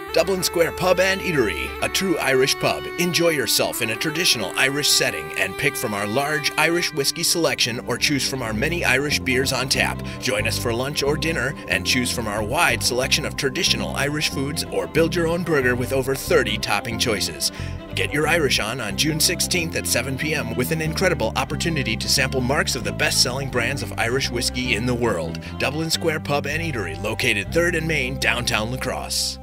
Dublin Square Pub and Eatery, a true Irish pub. Enjoy yourself in a traditional Irish setting and pick from our large Irish whiskey selection or choose from our many Irish beers on tap. Join us for lunch or dinner and choose from our wide selection of traditional Irish foods or build your own burger with over 30 topping choices. Get your Irish on June 16th at 7 p.m. with an incredible opportunity to sample marks of the best-selling brands of Irish whiskey in the world. Dublin Square Pub and Eatery, located 3rd and Main, downtown La Crosse.